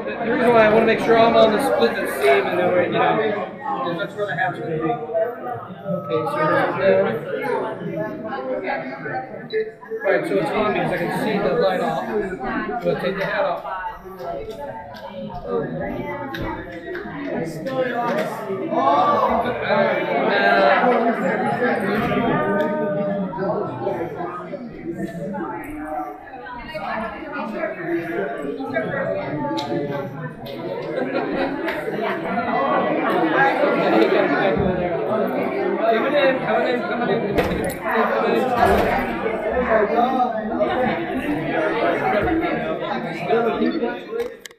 the reason why I want to make sure I'm on the split the seam and then we're, because that's where the hat's going to be. Okay, so right there. Alright, so it's on me because I can see the light off. I'm going to take the hat off. Coming in.